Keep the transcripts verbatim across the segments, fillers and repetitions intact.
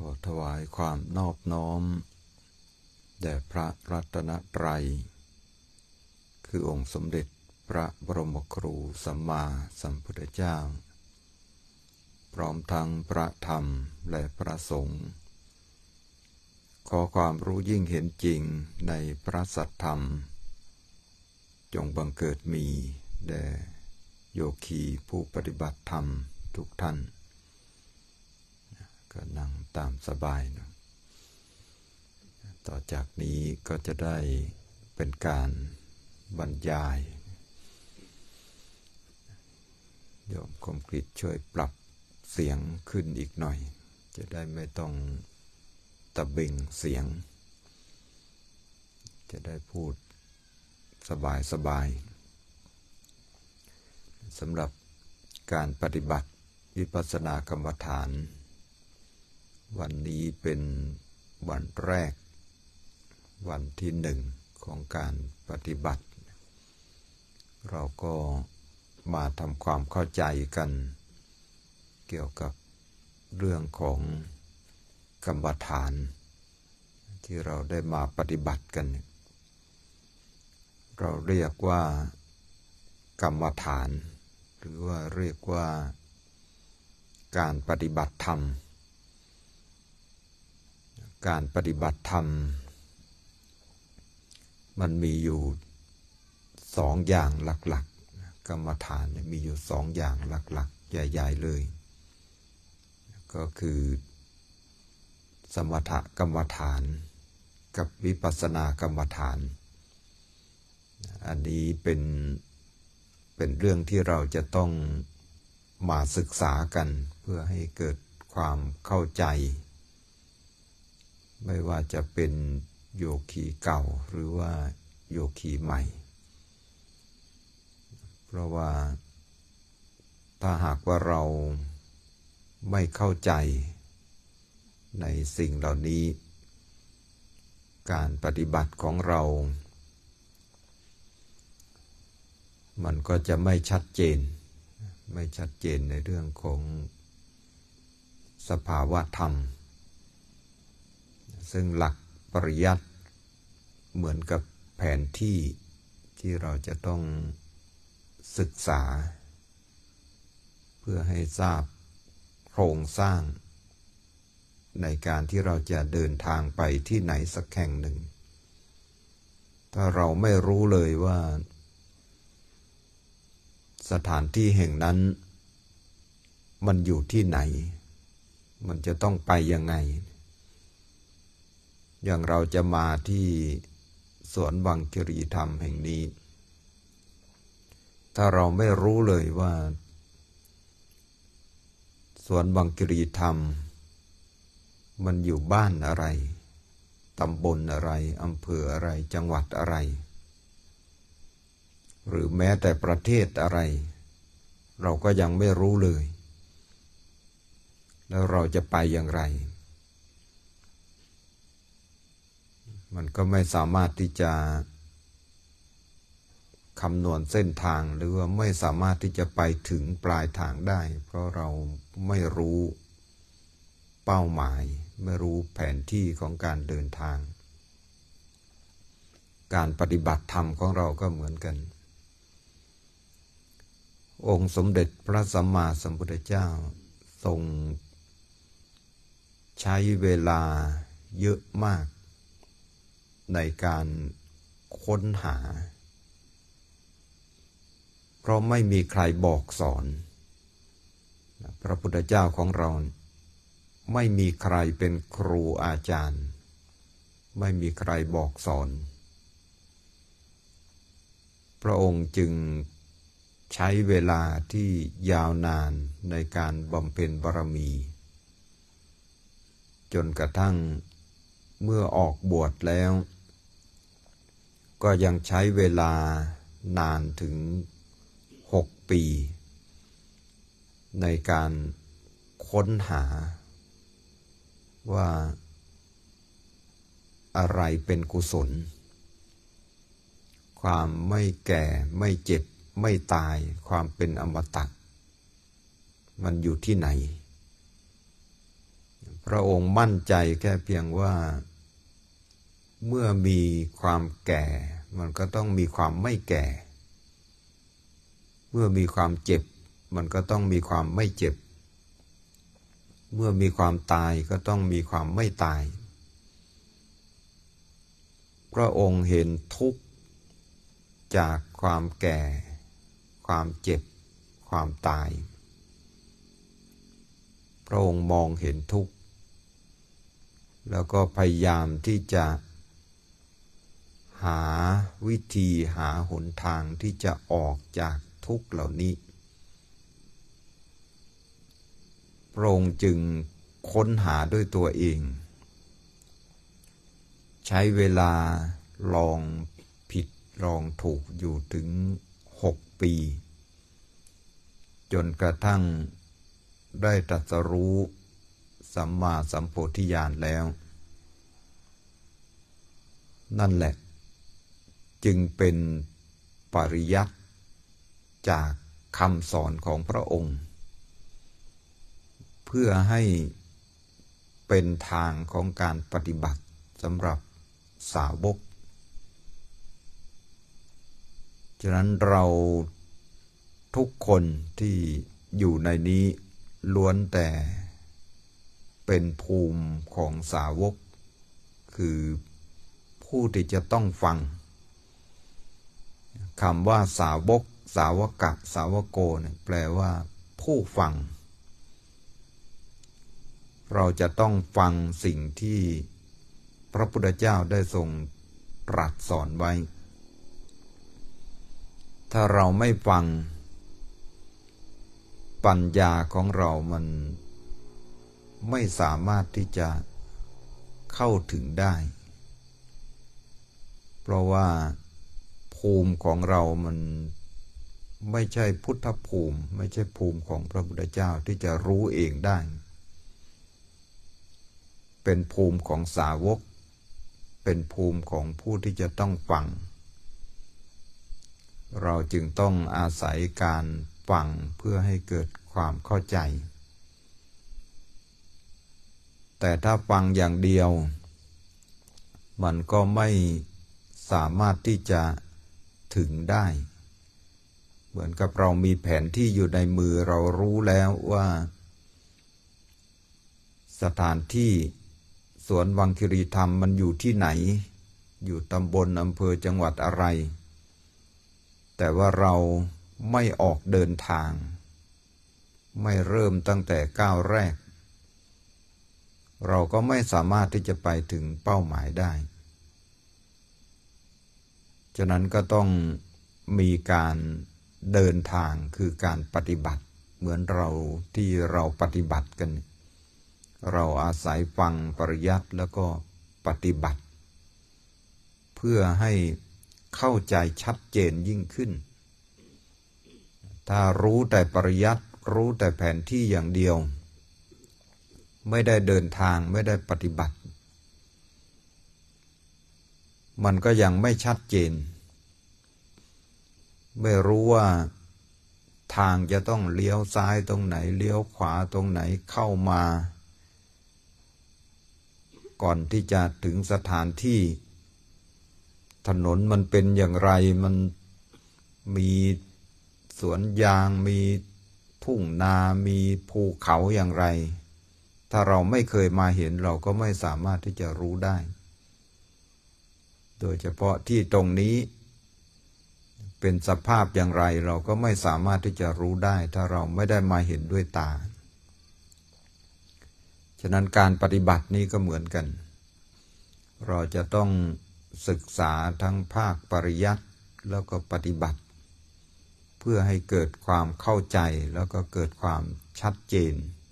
อถวายความนอบน้อมแด่พระรัตนตรัยคือองค์สมเด็จพระบรมครูสัมมาสัมพุทธเจ้าพร้อมทั้งพระธรรมและพระสงฆ์ขอความรู้ยิ่งเห็นจริงในพระสัทธรรมจงบังเกิดมีแด่โยคีผู้ปฏิบัติธรรมทุกท่านก็นั่งตามสบายนะต่อจากนี้ก็จะได้เป็นการบรรยายโยมคมกริตช่วยปรับเสียงขึ้นอีกหน่อยจะได้ไม่ต้องตะเบ่งเสียงจะได้พูดสบายสบายสำหรับการปฏิบัติวิปัสสนากรรมฐานวันนี้เป็นวันแรกวันที่หนึ่งของการปฏิบัติเราก็มาทำความเข้าใจกันเกี่ยวกับเรื่องของกรรมฐานที่เราได้มาปฏิบัติกันเราเรียกว่ากรรมฐานหรือว่าเรียกว่าการปฏิบัติธรรมการปฏิบัติธรรมมันมีอยู่สองอย่างหลักๆกรรมฐานมีอยู่สองอย่างหลักๆใหญ่ๆเลยก็คือสมถกรรมฐานกับวิปัสสนากรรมฐานอันนี้เป็นเป็นเรื่องที่เราจะต้องมาศึกษากันเพื่อให้เกิดความเข้าใจไม่ว่าจะเป็นโยคีเก่าหรือว่าโยคีใหม่เพราะว่าถ้าหากว่าเราไม่เข้าใจในสิ่งเหล่านี้การปฏิบัติของเรามันก็จะไม่ชัดเจนไม่ชัดเจนในเรื่องของสภาวะธรรมซึ่งหลักปริยัติเหมือนกับแผนที่ที่เราจะต้องศึกษาเพื่อให้ทราบโครงสร้างในการที่เราจะเดินทางไปที่ไหนสักแห่งหนึ่งถ้าเราไม่รู้เลยว่าสถานที่แห่งนั้นมันอยู่ที่ไหนมันจะต้องไปยังไงอย่างเราจะมาที่สวนวังคิรีธรรมแห่งนี้ถ้าเราไม่รู้เลยว่าสวนวังคิรีธรรมมันอยู่บ้านอะไรตำบลอะไรอำเภออะไรจังหวัดอะไรหรือแม้แต่ประเทศอะไรเราก็ยังไม่รู้เลยแล้วเราจะไปอย่างไรมันก็ไม่สามารถที่จะคำนวณเส้นทางหรือว่าไม่สามารถที่จะไปถึงปลายทางได้เพราะเราไม่รู้เป้าหมายไม่รู้แผนที่ของการเดินทางการปฏิบัติธรรมของเราก็เหมือนกันองค์สมเด็จพระสัมมาสัมพุทธเจ้าทรงใช้เวลาเยอะมากในการค้นหาเพราะไม่มีใครบอกสอนพระพุทธเจ้าของเราไม่มีใครเป็นครูอาจารย์ไม่มีใครบอกสอนพระองค์จึงใช้เวลาที่ยาวนานในการบำเพ็ญบารมีจนกระทั่งเมื่อออกบวชแล้วก็ยังใช้เวลานานถึงหกปีในการค้นหาว่าอะไรเป็นกุศลความไม่แก่ไม่เจ็บไม่ตายความเป็นอมตะมันอยู่ที่ไหนพพระองค์มั่นใจแค่เพียงว่าเมื่อมีความแก่มันก็ต้องมีความไม่แก่เมื่อมีความเจ็บมันก็ต้องมีความไม่เจ็บเมื่อมีความตายก็ต้องมีความไม่ตายพระองค์เห็นทุกข์จากความแก่ความเจ็บความตายพระองค์มองเห็นทุกข์แล้วก็พยายามที่จะหาวิธีหาหนทางที่จะออกจากทุกข์เหล่านี้พระองค์จึงค้นหาด้วยตัวเองใช้เวลาลองผิดลองถูกอยู่ถึงหกปีจนกระทั่งได้ตรัสรู้สัมมาสัมโพธิญาณแล้วนั่นแหละจึงเป็นปริยัติจากคำสอนของพระองค์เพื่อให้เป็นทางของการปฏิบัติสำหรับสาวกฉะนั้นเราทุกคนที่อยู่ในนี้ล้วนแต่เป็นภูมิของสาวกคือผู้ที่จะต้องฟังคำว่าสาวกสาวกะสาวโกเนี่ยแปลว่าผู้ฟังเราจะต้องฟังสิ่งที่พระพุทธเจ้าได้ทรงตรัสสอนไว้ถ้าเราไม่ฟังปัญญาของเรามันไม่สามารถที่จะเข้าถึงได้เพราะว่าภูมิของเรามันไม่ใช่พุทธภูมิไม่ใช่ภูมิของพระพุทธเจ้าที่จะรู้เองได้เป็นภูมิของสาวกเป็นภูมิของผู้ที่จะต้องฟังเราจึงต้องอาศัยการฟังเพื่อให้เกิดความเข้าใจแต่ถ้าฟังอย่างเดียวมันก็ไม่สามารถที่จะถึงได้เหมือนกับเรามีแผนที่อยู่ในมือเรารู้แล้วว่าสถานที่สวนวังคิรีธรรมมันอยู่ที่ไหนอยู่ตำบลอำเภอจังหวัดอะไรแต่ว่าเราไม่ออกเดินทางไม่เริ่มตั้งแต่ก้าวแรกเราก็ไม่สามารถที่จะไปถึงเป้าหมายได้ฉะนั้นก็ต้องมีการเดินทางคือการปฏิบัติเหมือนเราที่เราปฏิบัติกันเราอาศัยฟังปริยัติแล้วก็ปฏิบัติเพื่อให้เข้าใจชัดเจนยิ่งขึ้นถ้ารู้แต่ปริยัติรู้แต่แผนที่อย่างเดียวไม่ได้เดินทางไม่ได้ปฏิบัติมันก็ยังไม่ชัดเจนไม่รู้ว่าทางจะต้องเลี้ยวซ้ายตรงไหนเลี้ยวขวาตรงไหนเข้ามาก่อนที่จะถึงสถานที่ถนนมันเป็นอย่างไรมันมีสวนยางมีทุ่งนามีภูเขาอย่างไรถ้าเราไม่เคยมาเห็นเราก็ไม่สามารถที่จะรู้ได้โดยเฉพาะที่ตรงนี้เป็นสภาพอย่างไรเราก็ไม่สามารถที่จะรู้ได้ถ้าเราไม่ได้มาเห็นด้วยตาฉะนั้นการปฏิบัตินี้ก็เหมือนกันเราจะต้องศึกษาทั้งภาคปริยัติแล้วก็ปฏิบัติเพื่อให้เกิดความเข้าใจแล้วก็เกิดความชัดเจน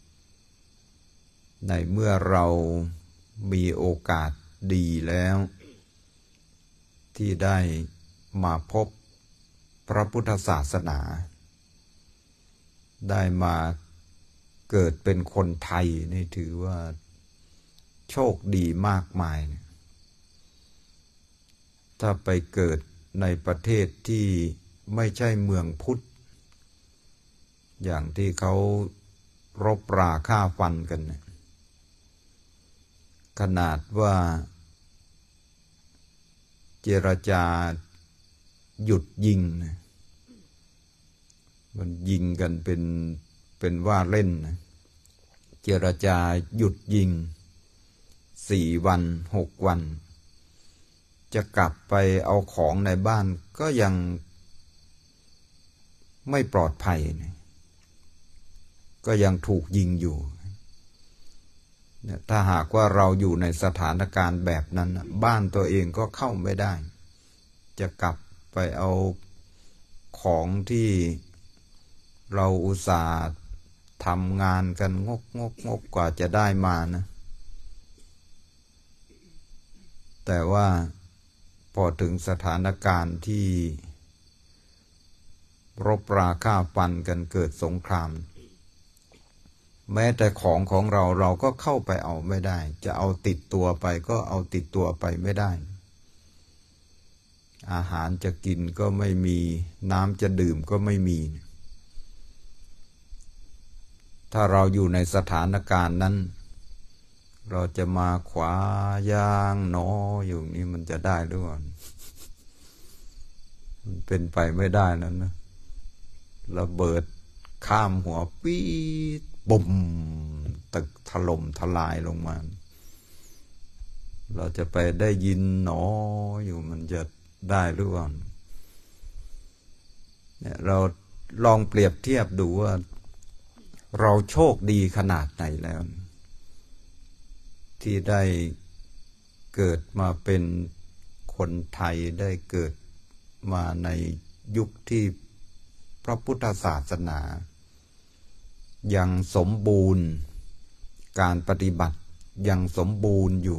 ในเมื่อเรามีโอกาสดีแล้วที่ได้มาพบพระพุทธศาสนาได้มาเกิดเป็นคนไทยนี่ถือว่าโชคดีมากมายถ้าไปเกิดในประเทศที่ไม่ใช่เมืองพุทธอย่างที่เขารบราฆ่าฟันกันขนาดว่าเจรจาหยุดยิงนะมันยิงกันเป็นเป็นว่าเล่นนะเจรจาหยุดยิงสี่วันหกวันจะกลับไปเอาของในบ้านก็ยังไม่ปลอดภัยนะก็ยังถูกยิงอยู่ถ้าหากว่าเราอยู่ในสถานการณ์แบบนั้นบ้านตัวเองก็เข้าไม่ได้จะกลับไปเอาของที่เราอุตส่าห์ทำงานกันงกงกงกกว่าจะได้มานะแต่ว่าพอถึงสถานการณ์ที่รบราฆ่าฟันกันเกิดสงครามแม้แต่ของของเราเราก็เข้าไปเอาไม่ได้จะเอาติดตัวไปก็เอาติดตัวไปไม่ได้อาหารจะกินก็ไม่มีน้ำจะดื่มก็ไม่มีถ้าเราอยู่ในสถานการณ์นั้นเราจะมาขวาย่างหนออยู่นี้มันจะได้หรือเปล่ามันเป็นไปไม่ได้แล้วนะระเบิดข้ามหัวปี๊ดบุ่มตึกถล่มทลายลงมาเราจะไปได้ยินหนออยู่มันจะได้หรือเปล่าเนี่ยเราลองเปรียบเทียบดูว่าเราโชคดีขนาดไหนแล้วที่ได้เกิดมาเป็นคนไทยได้เกิดมาในยุคที่พระพุทธศาสนายังสมบูรณ์การปฏิบัติยังสมบูรณ์อยู่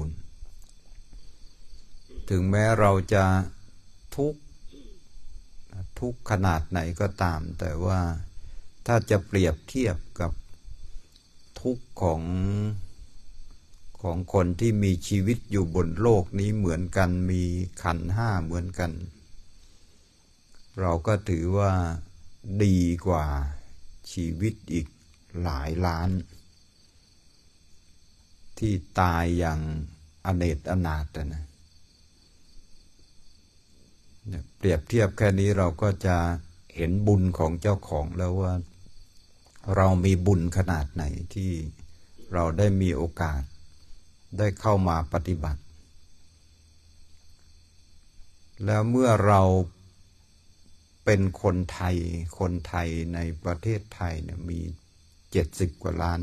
ถึงแม้เราจะทุกข์ทุกข์ขนาดไหนก็ตามแต่ว่าถ้าจะเปรียบเทียบกับทุกข์ของของคนที่มีชีวิตอยู่บนโลกนี้เหมือนกันมีขันธ์ห้าเหมือนกันเราก็ถือว่าดีกว่าชีวิตอีกหลายล้านที่ตายอย่างอเนกอนาถนะเปรียบเทียบแค่นี้เราก็จะเห็นบุญของเจ้าของแล้วว่าเรามีบุญขนาดไหนที่เราได้มีโอกาสได้เข้ามาปฏิบัติแล้วเมื่อเราเป็นคนไทยคนไทยในประเทศไทยเนี่ยมีเจ็ดสิบกว่าล้าน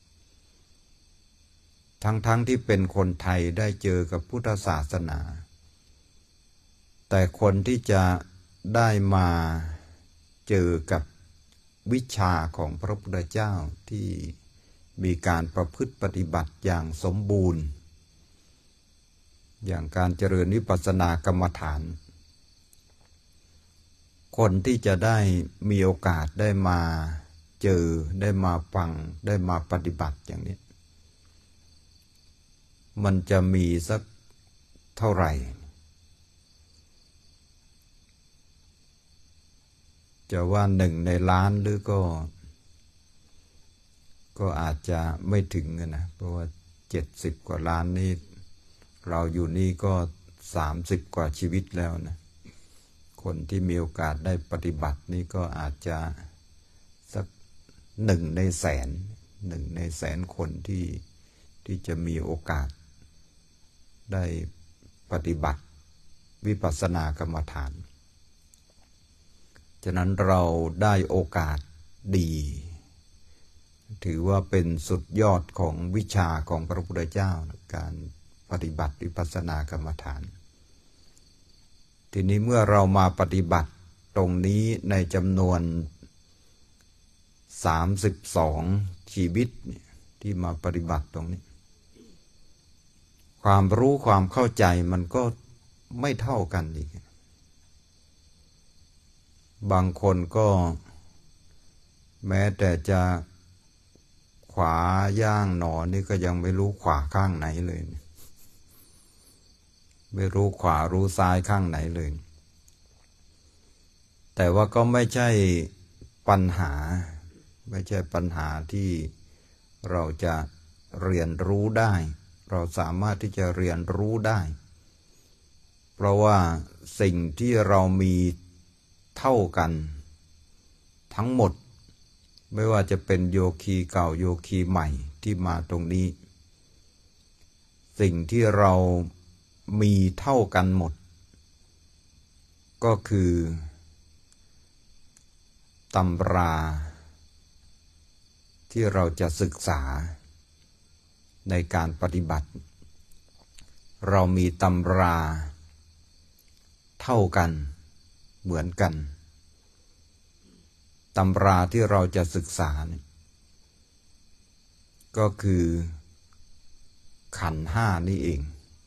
ทั้งๆที่เป็นคนไทยได้เจอกับพุทธศาสนาแต่คนที่จะได้มาเจอกับวิชาของพระพุทธเจ้าที่มีการประพฤติปฏิบัติอย่างสมบูรณ์อย่างการเจริญวิปัสสนากรรมฐานคนที่จะได้มีโอกาสได้มาเจอได้มาฟังได้มาปฏิบัติอย่างนี้มันจะมีสักเท่าไหร่จะว่าหนึ่งในล้านหรือก็ก็อาจจะไม่ถึงนะเพราะว่าเจ็ดสิบกว่าล้านนี่เราอยู่นี่ก็สามสิบกว่าชีวิตแล้วนะคนที่มีโอกาสได้ปฏิบัตินี่ก็อาจจะสักหนึ่งในแสนหนึ่งในแสนคนที่ที่จะมีโอกาสได้ปฏิบัติวิปัสสนากรรมฐานฉะนั้นเราได้โอกาสดีถือว่าเป็นสุดยอดของวิชาของพระพุทธเจ้าการปฏิบัติวิปัสสนากรรมฐานทีนี้เมื่อเรามาปฏิบัติตรงนี้ในจำนวนสามสิบสองชีวิตที่มาปฏิบัติตรงนี้ความรู้ความเข้าใจมันก็ไม่เท่ากันอีกบางคนก็แม้แต่จะขวาย่างหนอนี่ก็ยังไม่รู้ขวาข้างไหนเลยไม่รู้ขวารู้ซ้ายข้างไหนเลยแต่ว่าก็ไม่ใช่ปัญหาไม่ใช่ปัญหาที่เราจะเรียนรู้ได้เราสามารถที่จะเรียนรู้ได้เพราะว่าสิ่งที่เรามีเท่ากันทั้งหมดไม่ว่าจะเป็นโยคีเก่าโยคีใหม่ที่มาตรงนี้สิ่งที่เรามีเท่ากันหมดก็คือตำราที่เราจะศึกษาในการปฏิบัติเรามีตำราเท่ากันเหมือนกันตำราที่เราจะศึกษาก็คือขันธ์ห้านี่เอง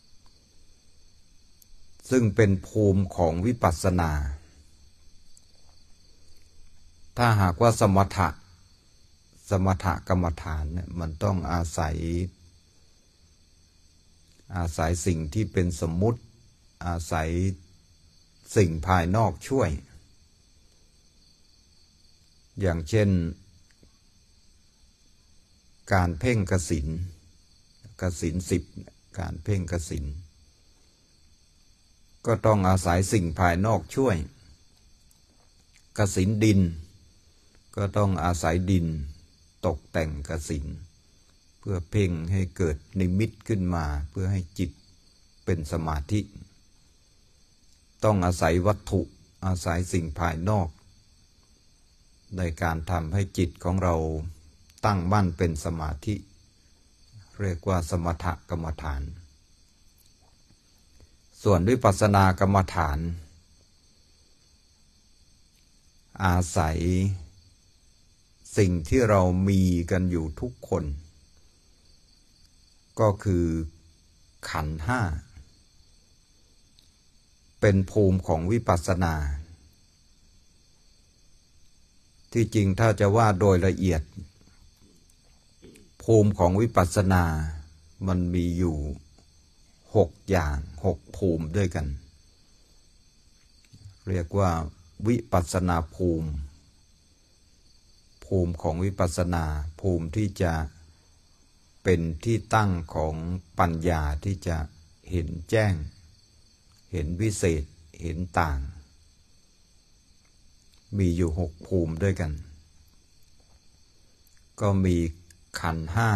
ซึ่งเป็นภูมิของวิปัสสนาถ้าหากว่าสมถะสมถกรรมฐานเนี่ยมันต้องอาศัยอาศัยสิ่งที่เป็นสมมุติอาศัยสิ่งภายนอกช่วยอย่างเช่นการเพ่งกสิณกสิณสิบการเพ่งกสิณก็ต้องอาศัยสิ่งภายนอกช่วยกสิณดินก็ต้องอาศัยดินตกแต่งกสิณเพื่อเพ่งให้เกิดนิมิตขึ้นมาเพื่อให้จิตเป็นสมาธิต้องอาศัยวัตถุอาศัยสิ่งภายนอกในการทำให้จิตของเราตั้งมั่นเป็นสมาธิเรียกว่าสมถกรรมฐานส่วนวิปัสสนากรรมฐานอาศัยสิ่งที่เรามีกันอยู่ทุกคนก็คือขันธ์ห้าเป็นภูมิของวิปัสสนาที่จริงถ้าจะว่าโดยละเอียดภูมิของวิปัสสนามันมีอยู่หกอย่างหกภูมิด้วยกันเรียกว่าวิปัสสนาภูมิภูมิของวิปัสสนาภูมิที่จะเป็นที่ตั้งของปัญญาที่จะเห็นแจ้งเห็นวิเศษเห็นต่างมีอยู่หกภูมิด้วยกันก็มีขันธ์ห้า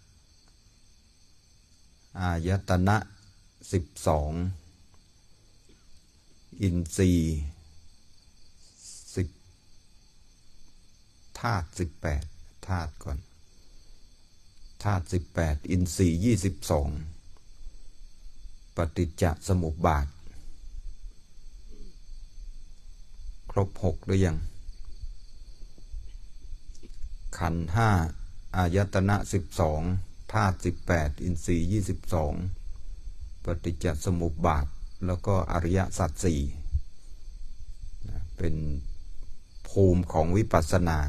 อายตนะสิบสองอินทรีย์สิบธาตุสิบแปดธาตุก่อนธาตุสิบแปดอินทรีย์ยี่สิบสองปฏิจจสมุปบาทครบหกหรือยังขันธ์ห้าอายตนะสิบสองธาตุสิบแปดอินทรีย์ยี่สิบสองปฏิจจสมุปบาทแล้วก็อริยสัจสี่เป็นภูมิของวิปัสสนา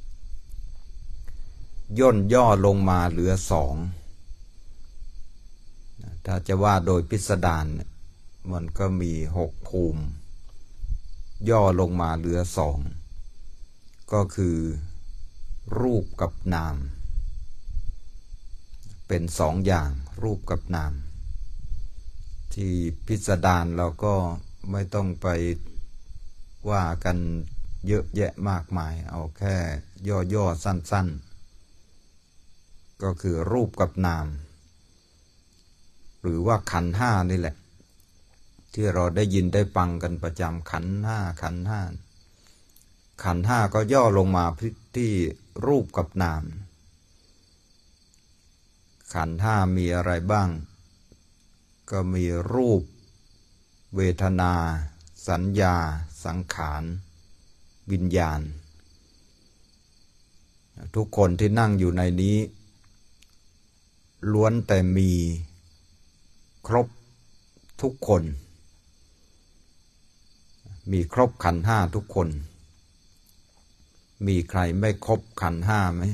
ย่นย่อลงมาเหลือสองถ้าจะว่าโดยพิสดารมันก็มีหกภูมิย่อลงมาเหลือสองก็คือรูปกับนามเป็นสองอย่างรูปกับนามที่พิสดารเราก็ไม่ต้องไปว่ากันเยอะแยะมากมายเอาแค่ย่อๆสั้นๆก็คือรูปกับนามหรือว่าขันธ์ห้านี่แหละที่เราได้ยินได้ฟังกันประจำขันธ์ห้าขันธ์ห้าขันธ์ห้าก็ย่อลงมาที่รูปกับนามขันธ์ห้ามีอะไรบ้างก็มีรูปเวทนาสัญญาสังขารวิญญาณทุกคนที่นั่งอยู่ในนี้ล้วนแต่มีครบทุกคนมีครบขันธ์ห้าทุกคนมีใครไม่ครบขันธ์ห้าไหม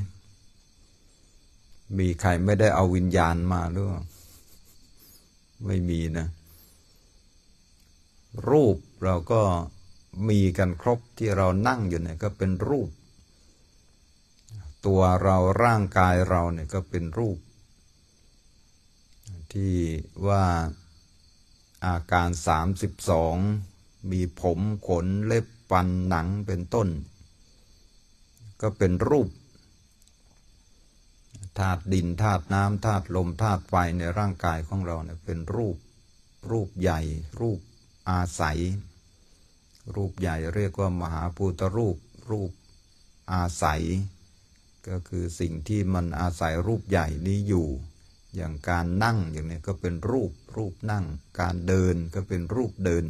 มีใครไม่ได้เอาวิญญาณมาหรือไม่มีนะรูปเราก็มีกันครบที่เรานั่งอยู่เนี่ยก็เป็นรูปตัวเราร่างกายเราเนี่ยก็เป็นรูปที่ว่าอาการสามสิบสองมีผมขนเล็บฟันหนังเป็นต้นก็เป็นรูปธาตุดินธาตุน้ำธาตุลมธาตุไฟในร่างกายของเราเนี่ยเป็นรูปรูปใหญ่รูปอาศัยรูปใหญ่เรียกว่ามหาภูตรูปรูปอาศัยก็คือสิ่งที่มันอาศัยรูปใหญ่นี้อยู่อย่างการนั่งอย่างนี้ก็เป็นรูปรูปนั่งการเดินก็เป็นรูปเดิน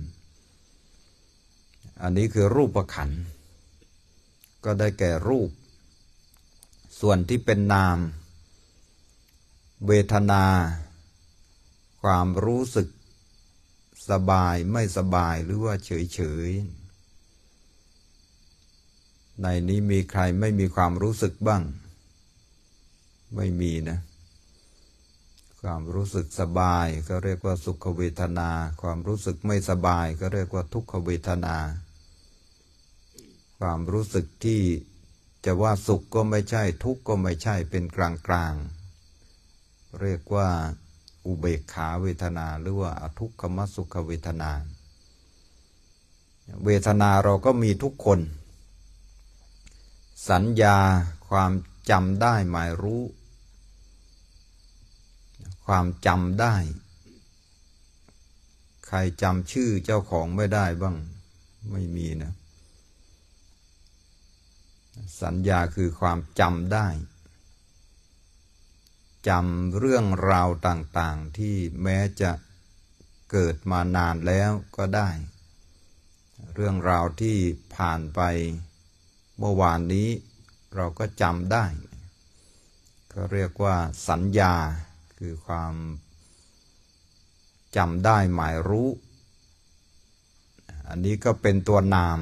อันนี้คือรูปขันธ์ก็ได้แก่รูปส่วนที่เป็นนามเวทนาความรู้สึกสบายไม่สบายหรือว่าเฉยเฉยในนี้มีใครไม่มีความรู้สึกบ้างไม่มีนะความรู้สึกสบายก็เรียกว่าสุขเวทนาความรู้สึกไม่สบายก็เรียกว่าทุกขเวทนาความรู้สึกที่จะว่าสุขก็ไม่ใช่ทุกข์ก็ไม่ใช่เป็นกลางกลางเรียกว่าอุเบกขาเวทนาหรือว่าอทุกขมสุขเวทนาเวทนาเราก็มีทุกคนสัญญาความจำได้หมายรู้ความจำได้ใครจำชื่อเจ้าของไม่ได้บ้างไม่มีนะสัญญาคือความจำได้จำเรื่องราวต่างๆที่แม้จะเกิดมานานแล้วก็ได้เรื่องราวที่ผ่านไปเมื่อวานนี้เราก็จำได้ก็เรียกว่าสัญญาคือความจำได้หมายรู้อันนี้ก็เป็นตัวนาม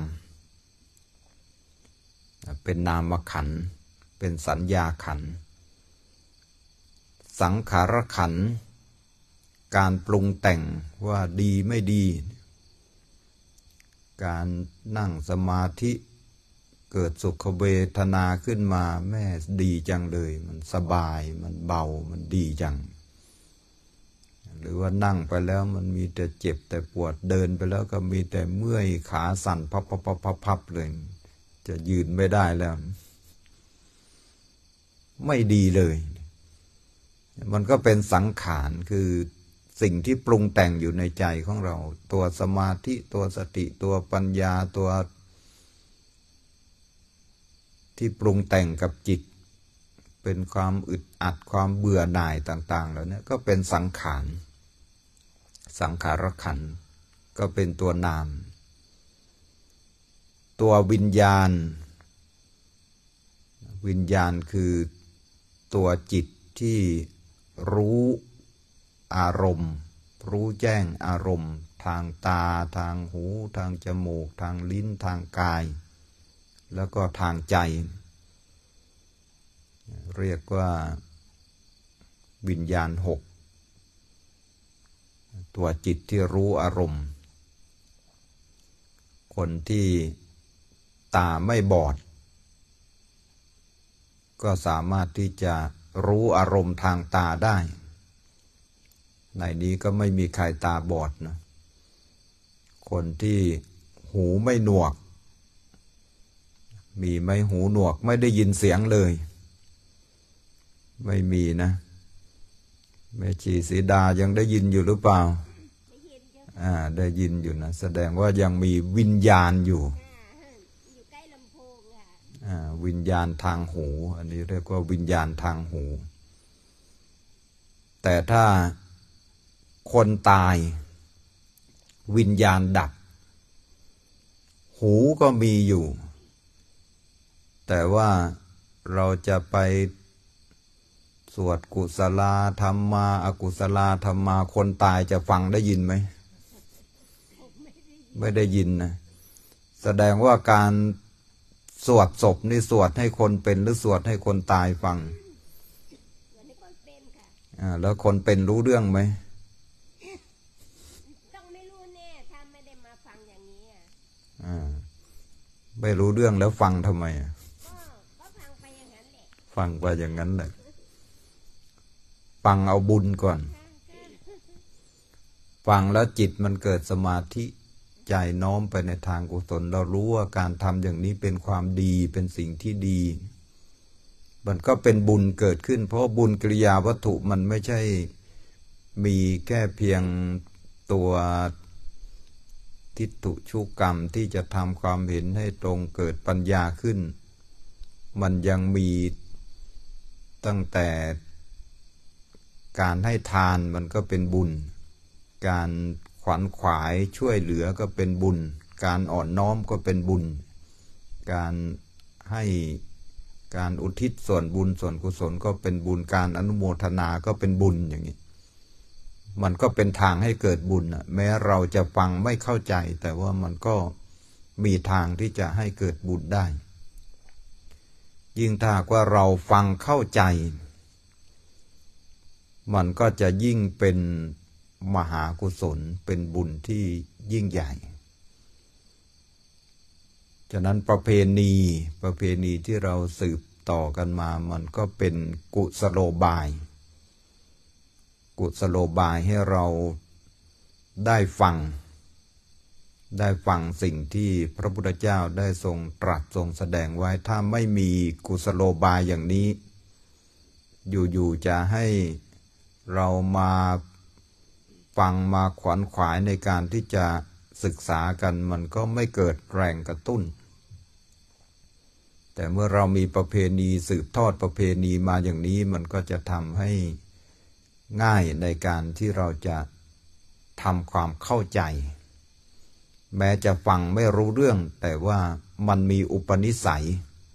เป็นนามขันธ์เป็นสัญญาขันธ์สังขารขันธ์การปรุงแต่งว่าดีไม่ดีการนั่งสมาธิเกิดสุขเวทนาขึ้นมาแม่ดีจังเลยมันสบายมันเบามันดีจังหรือว่านั่งไปแล้วมันมีแต่เจ็บแต่ปวดเดินไปแล้วก็มีแต่เมื่อยขาสั่นพับพับพับพับพับเลยจะยืนไม่ได้แล้วไม่ดีเลยมันก็เป็นสังขารคือสิ่งที่ปรุงแต่งอยู่ในใจของเราตัวสมาธิตัวสติตัวปัญญาตัวที่ปรุงแต่งกับจิตเป็นความอึดอัดความเบื่อหน่ายต่างๆแล้วเนี่ยก็เป็นสังขารสังขารขันธ์ก็เป็นตัวนามตัววิญญาณวิญญาณคือตัวจิตที่รู้อารมณ์รู้แจ้งอารมณ์ทางตาทางหูทางจมูกทางลิ้นทางกายแล้วก็ทางใจเรียกว่าวิญญาณหกตัวจิตที่รู้อารมณ์คนที่ตาไม่บอดก็สามารถที่จะรู้อารมณ์ทางตาได้ในนี้ก็ไม่มีใครตาบอดนะคนที่หูไม่หนวกมีไหมหูหนวกไม่ได้ยินเสียงเลยไม่มีนะแม่ชีสีดายังได้ยินอยู่หรือเปล่าอ่าได้ยินอยู่นะแสดงว่ายังมีวิญญาณอยู่อยู่ใกล้ลำโพงค่ะอ่าวิญญาณทางหูอันนี้เรียกว่าวิญญาณทางหูแต่ถ้าคนตายวิญญาณดับหูก็มีอยู่แต่ว่าเราจะไปสวดกุศลธรรมาอกุศลธรรมาคนตายจะฟังได้ยินไหมไม่ได้ยินนะแสดงว่าการสวดศพนี่สวดให้คนเป็นหรือสวดให้คนตายฟังอ่าแล้วคนเป็นรู้เรื่องไหมต้องไม่รู้แน่ถ้าไม่ได้มาฟังอย่างนี้อ่าไม่รู้เรื่องแล้วฟังทำไมอ่ะก็ฟังไปอย่างนั้นแหละฟังไปอย่างนั้นแหละฟังเอาบุญก่อนฟังแล้วจิตมันเกิดสมาธิใจน้อมไปในทางกุศลเรารู้ว่าการทำอย่างนี้เป็นความดีเป็นสิ่งที่ดีมันก็เป็นบุญเกิดขึ้นเพราะบุญกิริยาวัตถุมันไม่ใช่มีแค่เพียงตัวทิฏฐุชุกรรมที่จะทำความเห็นให้ตรงเกิดปัญญาขึ้นมันยังมีตั้งแต่การให้ทานมันก็เป็นบุญการขวัญขวายช่วยเหลือก็เป็นบุญการอ่อนน้อมก็เป็นบุญการให้การอุทิศส่วนบุญส่วนกุศลก็เป็นบุญการอนุโมทนาก็เป็นบุญอย่างนี้มันก็เป็นทางให้เกิดบุญแม้เราจะฟังไม่เข้าใจแต่ว่ามันก็มีทางที่จะให้เกิดบุญได้ยิ่งถ้าว่าเราฟังเข้าใจมันก็จะยิ่งเป็นมหากุศลเป็นบุญที่ยิ่งใหญ่ฉะนั้นประเพณีประเพณีที่เราสืบต่อกันมามันก็เป็นกุศโลบายกุศโลบายให้เราได้ฟังได้ฟังสิ่งที่พระพุทธเจ้าได้ทรงตรัสทรงแสดงไว้ถ้าไม่มีกุศโลบายอย่างนี้อยู่ๆจะให้เรามาฟังมาขวนขวายในการที่จะศึกษากันมันก็ไม่เกิดแรงกระตุ้นแต่เมื่อเรามีประเพณีสืบทอดประเพณีมาอย่างนี้มันก็จะทำให้ง่ายในการที่เราจะทำความเข้าใจแม้จะฟังไม่รู้เรื่องแต่ว่ามันมีอุปนิสัย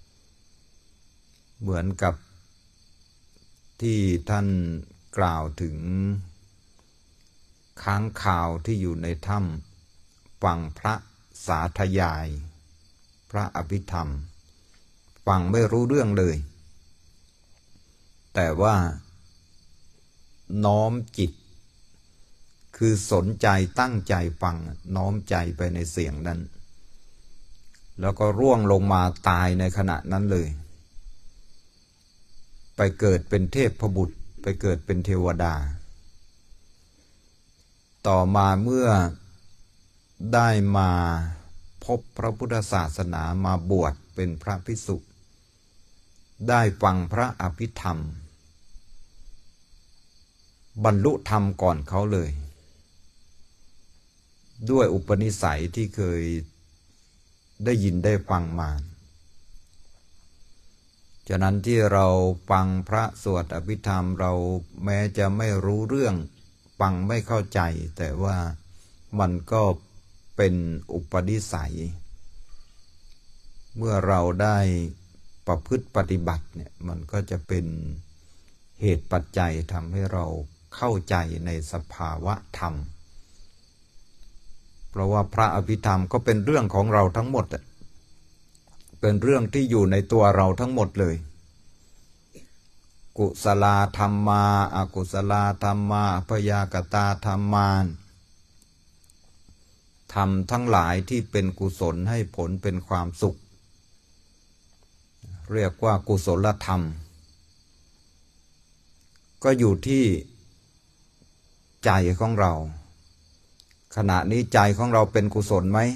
เหมือนกับที่ท่านกล่าวถึงค้างคาวที่อยู่ในถ้ำฟังพระสาธยายพระอภิธรรมฟังไม่รู้เรื่องเลยแต่ว่าน้อมจิตคือสนใจตั้งใจฟังน้อมใจไปในเสียงนั้นแล้วก็ร่วงลงมาตายในขณะนั้นเลยไปเกิดเป็นเทพบุตรไปเกิดเป็นเทวดาต่อมาเมื่อได้มาพบพระพุทธศาสนามาบวชเป็นพระภิกษุได้ฟังพระอภิธรรมบรรลุธรรมก่อนเขาเลยด้วยอุปนิสัยที่เคยได้ยินได้ฟังมาฉะนั้นที่เราฟังพระสวดอภิธรรมเราแม้จะไม่รู้เรื่องฟังไม่เข้าใจแต่ว่ามันก็เป็นอุปนิสัยเมื่อเราได้ประพฤติปฏิบัติเนี่ยมันก็จะเป็นเหตุปัจจัยทำให้เราเข้าใจในสภาวะธรรมเพราะว่าพระอภิธรรมก็เป็นเรื่องของเราทั้งหมดเป็นเรื่องที่อยู่ในตัวเราทั้งหมดเลยกุศลธรรมาอกุศลธรรมาพยากตาธรรมานธรรมทั้งหลายที่เป็นกุศลให้ผลเป็นความสุขเรียกว่ากุศลธรรมก็อยู่ที่ใจของเราขณะนี้ใจของเราเป็นกุศลไหม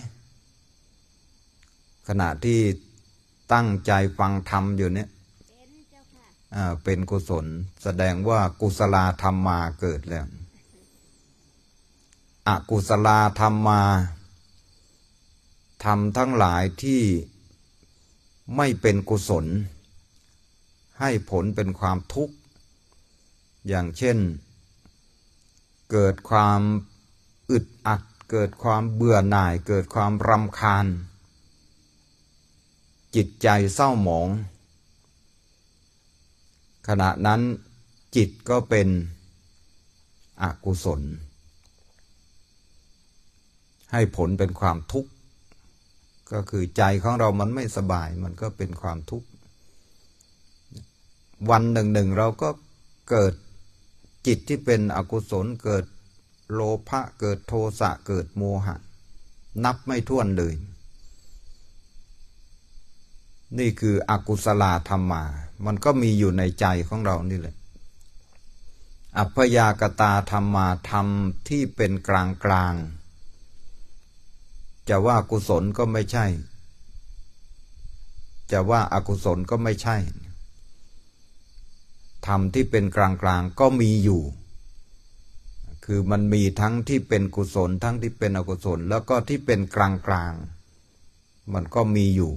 ขณะที่ตั้งใจฟังธรรมอยู่เนี่ยอ่าเป็นกุศลแสดงว่ากุศลธรรมมาเกิดแล้วอกุศลธรรมมาธรรมทั้งหลายที่ไม่เป็นกุศลให้ผลเป็นความทุกข์อย่างเช่นเกิดความอึดอัดเกิดความเบื่อหน่ายเกิดความรำคาญจิตใจเศร้าหมองขณะนั้นจิตก็เป็นอกุศลให้ผลเป็นความทุกข์ก็คือใจของเรามันไม่สบายมันก็เป็นความทุกข์วันหนึ่งหนึ่งเราก็เกิดจิตที่เป็นอกุศลเกิดโลภะเกิดโทสะเกิดโมหะนับไม่ถ้วนเลยนี่คืออกุศลธรรมมามันก็มีอยู่ในใจของเรานี่แหละอัพยากตาธรรมาธรรมที่เป็นกลางกลางจะว่ากุศลก็ไม่ใช่จะว่าอกุศลก็ไม่ใช่ธรรมที่เป็นกลางกลางก็มีอยู่คือมันมีทั้งที่เป็นกุศลทั้งที่เป็นอกุศลแล้วก็ที่เป็นกลางกลางมันก็มีอยู่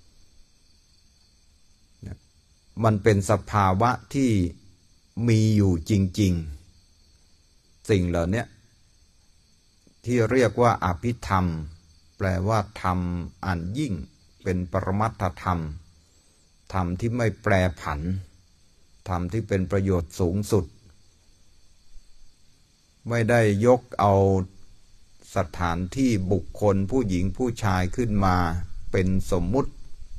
มันเป็นสภาวะที่มีอยู่จริงๆสิ่งเหล่านี้ที่เรียกว่าอภิธรรมแปลว่าธรรมอันยิ่งเป็นปรมัตถธรรมธรรมที่ไม่แปรผันธรรมที่เป็นประโยชน์สูงสุดไม่ได้ยกเอาสถานที่บุคคลผู้หญิงผู้ชายขึ้นมาเป็นสมมุติ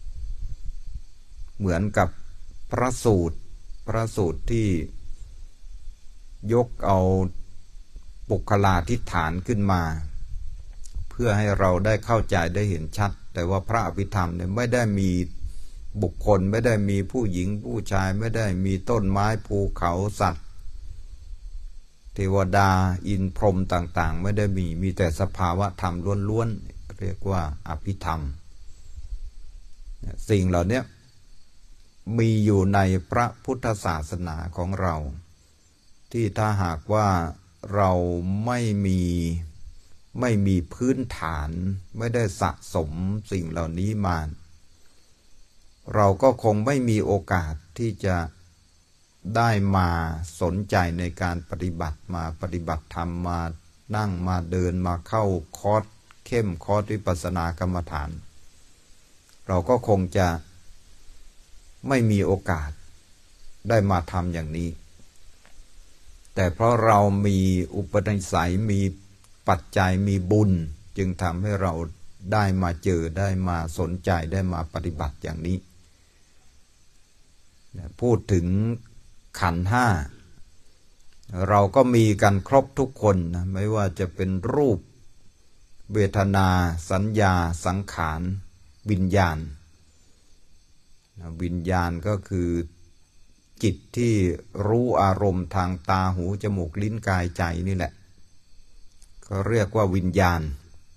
เหมือนกับพระสูตรพระสูตรที่ยกเอาปุคลาธิฐานขึ้นมาเพื่อให้เราได้เข้าใจได้เห็นชัดแต่ว่าพระอภิธรรมเนี่ยไม่ได้มีบุคคลไม่ได้มีผู้หญิงผู้ชายไม่ได้มีต้นไม้ภูเขาสัตว์เทวดาอินพรหมต่างๆไม่ได้มีมีแต่สภาวะธรรมล้วนๆเรียกว่าอภิธรรมสิ่งเหล่านี้มีอยู่ในพระพุทธศาสนาของเราที่ถ้าหากว่าเราไม่มีไม่มีพื้นฐานไม่ได้สะสมสิ่งเหล่านี้มาเราก็คงไม่มีโอกาสที่จะได้มาสนใจในการปฏิบัติมาปฏิบัติธรรมมานั่งมาเดินมาเข้าคอร์สเข้มคอร์สวิปัสสนากรรมฐานเราก็คงจะไม่มีโอกาสได้มาทำอย่างนี้แต่เพราะเรามีอุปนิสัยมีปัจจัยมีบุญจึงทำให้เราได้มาเจอได้มาสนใจได้มาปฏิบัติอย่างนี้พูดถึงขันธ์ห้าเราก็มีกันครบทุกคนนะไม่ว่าจะเป็นรูปเวทนาสัญญาสังขารวิญญาณวิญญาณก็คือจิตที่รู้อารมณ์ทางตาหูจมูกลิ้นกายใจนี่แหละก็เรียกว่าวิญญาณ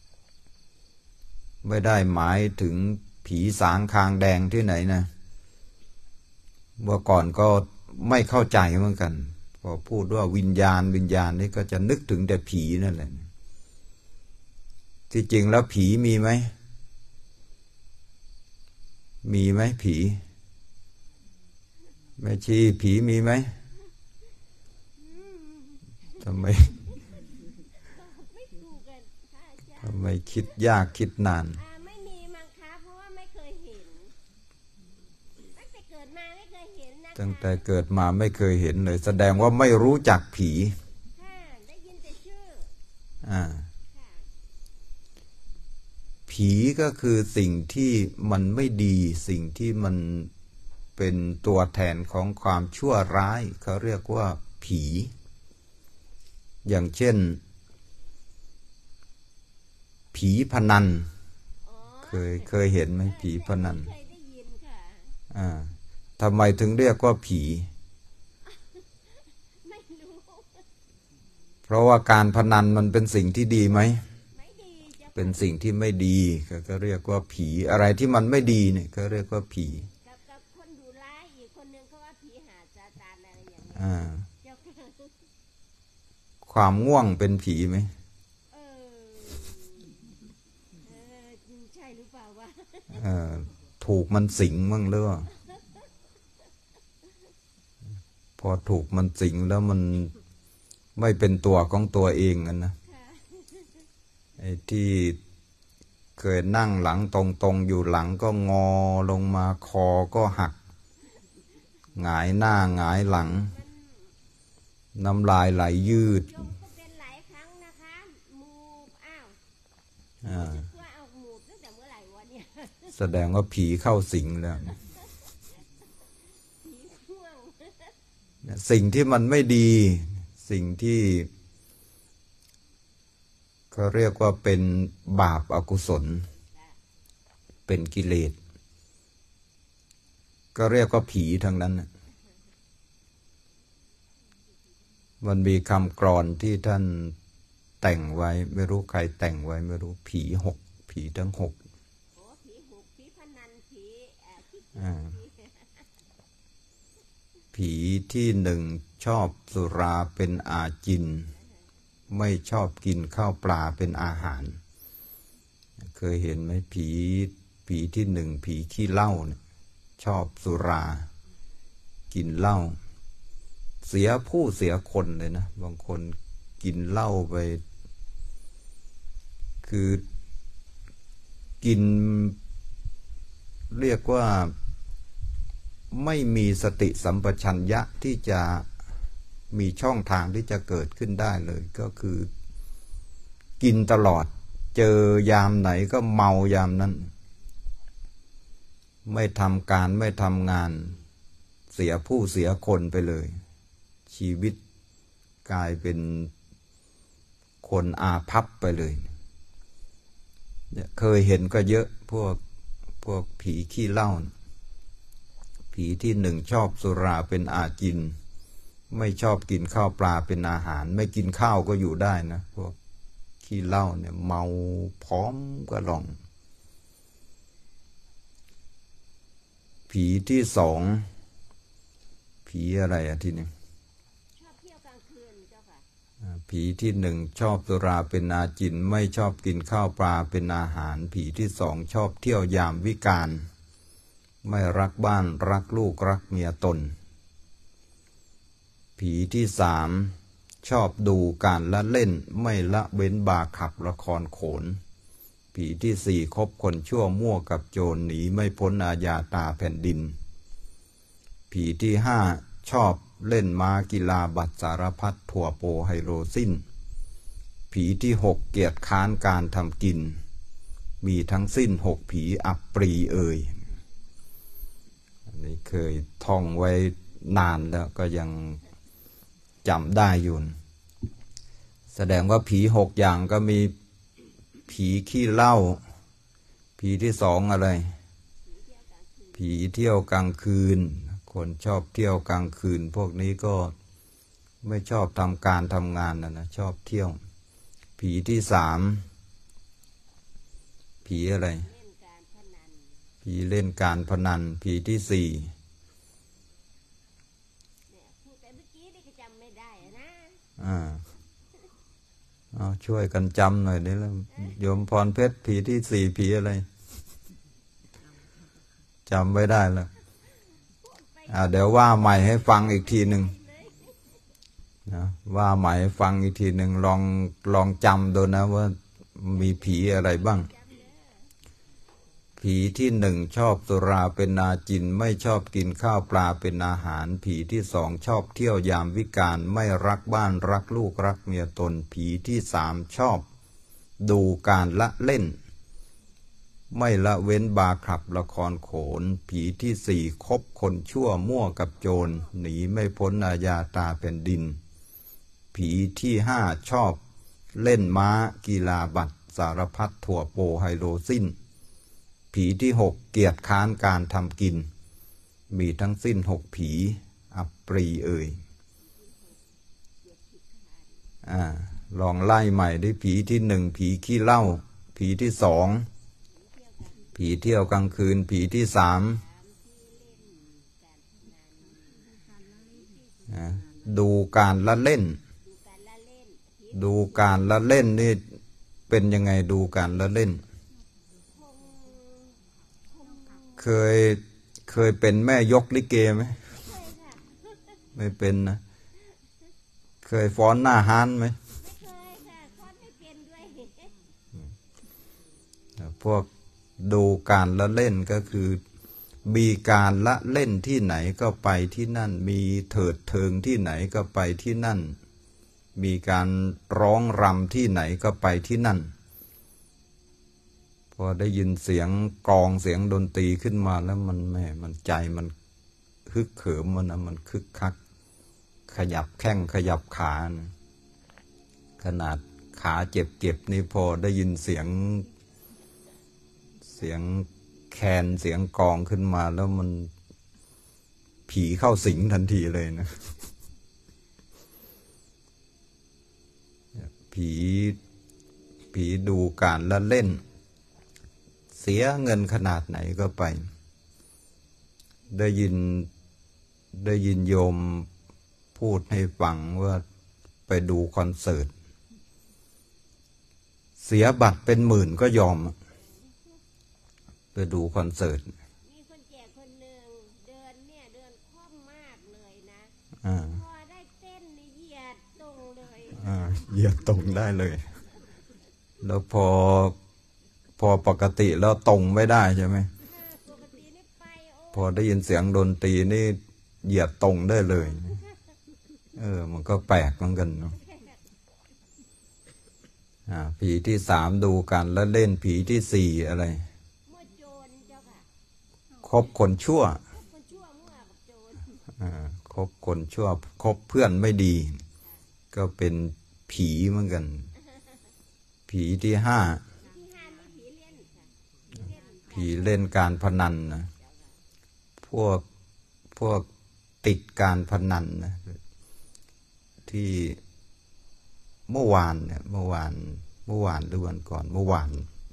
ไม่ได้หมายถึงผีสางคางแดงที่ไหนนะเมื่อก่อนก็ไม่เข้าใจเหมือนกันพอพูดว่าวิญญาณวิญญาณนี่ก็จะนึกถึงแต่ผีนั่นแหละที่จริงแล้วผีมีไหมมีไหมผีแม่ชีผีมีไหมทำไมทำไมคิดยากคิดนานไม่มีมั้งคะเพราะว่าไม่เคยเห็นตั้งแต่เกิดมาไม่เคยเห็นนะคะตั้งแต่เกิดมาไม่เคยเห็นเลยแสดงว่าไม่รู้จักผีได้ยินแต่ชื่ออ่าผีก็คือสิ่งที่มันไม่ดีสิ่งที่มันเป็นตัวแทนของความชั่วร้ายเขาเรียกว่าผีอย่างเช่นผีพนันเคยเคยเห็นไหมผีพนันเคยได้ยินค่ะอ่าทำไมถึงเรียกว่าผีไม่รู้เพราะว่าการพนันมันเป็นสิ่งที่ดีไหมไม่ดีเป็นสิ่งที่ไม่ดีก็เรียกว่าผีอะไรที่มันไม่ดีเนี่ยก็เรียกว่าผีกับกับคนดูร้ายอีกคนนึงเขาว่าผีหาซาตานอะไรอย่างนี้อ่าความง่วงเป็นผีไหมเออเออใช่หรือเปล่าวะเออถูกมันสิงมั่งหรือเปล่าพอถูกมันสิงแล้วมันไม่เป็นตัวของตัวเองกันนะไอ้ที่เคยนั่งหลังตรงๆอยู่หลังก็งอลงมาคอก็หักหงายหน้าหงายหลังน้ำลายไหลยืดก็เป็นหลายครั้งนะคะมูบอ้าวอ่าว่าเอามูบตั้งแต่เมื่อไหร่วะเนี่ยแสดงว่าผีเข้าสิงแล้วผีช่วงสิ่งที่มันไม่ดีสิ่งที่ก็เรียกว่าเป็นบาปอกุศลเป็นกิเลสก็เรียกว่าผีทั้งนั้นมันมีคำกลอนที่ท่านแต่งไว้ไม่รู้ใครแต่งไว้ไม่รู้ผีหกผีทั้งหกโอ้ผีหกผีพนันผีเอ่อที่อ่าผีที่หนึ่งชอบสุราเป็นอาจินไม่ชอบกินข้าวปลาเป็นอาหารเคยเห็นไหมผีผีที่หนึ่งผีขี้เหล้าเนี่ยชอบสุรากินเหล้าเสียผู้เสียคนเลยนะบางคนกินเหล้าไปคือกินเรียกว่าไม่มีสติสัมปชัญญะที่จะมีช่องทางที่จะเกิดขึ้นได้เลยก็คือกินตลอดเจอยามไหนก็เมายามนั้นไม่ทำการไม่ทำงานเสียผู้เสียคนไปเลยชีวิตกลายเป็นคนอาภัพไปเลยเนี่ยเคยเห็นก็เยอะพวกพวกผีขี้เหล้าผีที่หนึ่งชอบสุราเป็นอาจินไม่ชอบกินข้าวปลาเป็นอาหารไม่กินข้าวก็อยู่ได้นะพวกขี้เหล้าเนี่ยเมาพร้อมก็ลองผีที่สองผีอะไรอะที่นี่ชอบเที่ยวกลางคืนเจ้าค่ะผีที่หนึ่งชอบสุราเป็นอาจินไม่ชอบกินข้าวปลาเป็นอาหารผีที่สองชอบเที่ยวยามวิกาลไม่รักบ้านรักลูกรักเมียตนผีที่สามชอบดูการละเล่นไม่ละเว้นบาขับละครโขนผีที่สี่คบคนชั่วมั่วกับโจรหนีไม่พ้นอาญาตาแผ่นดินผีที่ห้าชอบเล่นม้ากีฬาบัตรสารพัดถั่วโปไฮโรซินผีที่หกเกียรติค้านการทำกินมีทั้งสิ้นหกผีอับปรีเอ่ยอันนี้เคยท่องไว้นานแล้วก็ยังจำได้อยู่แสดงว่าผีหกอย่างก็มีผีขี้เหล้าผีที่สองอะไรผีเที่ยวกลางคืนคนชอบเที่ยวกลางคืนพวกนี้ก็ไม่ชอบทำการทำงานนะนะชอบเที่ยวผีที่สามผีอะไรผีเล่นการพนันผีที่สี่อ่าเอาช่วยกันจำหน่อยนี่แล้วโยมพรเพชรผีที่สี่ผีอะไรจำไม่ได้แล้วอ่าเดี๋ยวว่าใหม่ให้ฟังอีกทีหนึ่งนะว่าใหม่ให้ฟังอีกทีหนึ่งลองลองจำดูนะว่ามีผีอะไรบ้างผีที่หนึ่งชอบสุราเป็นอาจินไม่ชอบกินข้าวปลาเป็นอาหารผีที่สองชอบเที่ยวยามวิกาลไม่รักบ้านรักลูกรักเมียตนผีที่สามชอบดูการละเล่นไม่ละเว้นบาขับละครโขนผีที่สี่คบคนชั่วมั่วกับโจรหนีไม่พ้นอาญาตาแผ่นดินผีที่ห้าชอบเล่นม้ากีฬาบัตรสารพัดถั่วโปไฮโรซินผีที่หกเกียรติค้านการทำกินมีทั้งสิ้นหกผีอับปรีเอ่ยอ่าลองไล่ใหม่ด้วยผีที่หนึ่งผีขี้เหล้าผีที่สองผีเที่ยวกลางคืนผีที่สามดูการละเล่นดูการละเล่นนี่เป็นยังไงดูการละเล่นเคยเคยเป็นแม่ยกลิเกไหมไม่เป็นนะเคยฟ้อนหน้าฮานไหมพวกดูการละเล่นก็คือมีการละเล่นที่ไหนก็ไปที่นั่นมีเถิดเทิงที่ไหนก็ไปที่นั่นมีการร้องรำที่ไหนก็ไปที่นั่นพอได้ยินเสียงกลองเสียงดนตรีขึ้นมาแล้วมันแม่มันใจมันฮึกเหิมมันนะมันคึกคักขยับแข้งขยับขานะขนาดขาเจ็บเจ็บนี่พอได้ยินเสียงเสียงแคนเสียงกลองขึ้นมาแล้วมันผีเข้าสิงทันทีเลยนะผีผีดูการละเล่นเสียเงินขนาดไหนก็ไปได้ยินได้ยินโยมพูดให้ฟังว่าไปดูคอนเสิร์ตเสียบัตรเป็นหมื่นก็ยอมไปดูคอนเสิร์ตมีคนแก่คนหนึ่งเดินเนี่ยเดินคล่องมากเลยนะพอได้เต้นนี่เหยียดตรงเลยเหยียดตรงได้เลยแล้วพอพอปกติแล้วตรงไม่ได้ใช่ไหมปกตินี่ไปพอได้ยินเสียงดนตรีนี่เหยียดตรงได้เลยเออมันก็แปลกเหมือนกันเนาะผีที่สามดูกันแล้วเล่นผีที่สี่อะไรคบคนชั่วคบคนชั่วคบเพื่อนไม่ดีก็เป็นผีเหมือนกันผีที่ห้าผีเล่นการพนันนะพวกพวกติดการพนันนะที่เมื่อวานเนี่ยเมื่อวานเมื่อวานหรือวันก่อนเมื่อวาน